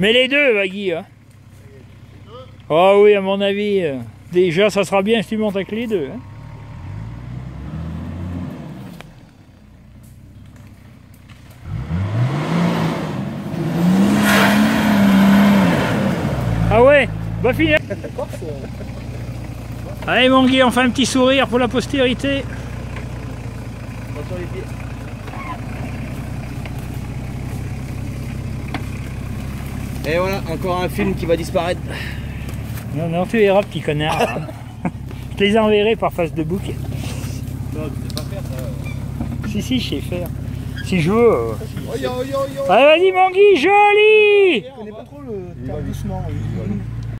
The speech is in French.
Mais les deux, Guy. Hein. Oh oui, à mon avis, déjà ça sera bien si tu montes avec les deux. Hein. Ah ouais, bah finir. Allez mon Guy, on fait un petit sourire pour la postérité. Attention les pieds. Et voilà, encore un film qui va disparaître. Non, non, tu verras, petit connard. Hein. Je les enverrai par face de bouc. Non, tu sais pas faire ça. Si, je sais faire. Si je veux. Allez, Allez, vas-y mon Guy, joli. Je connais pas trop le terme doucement.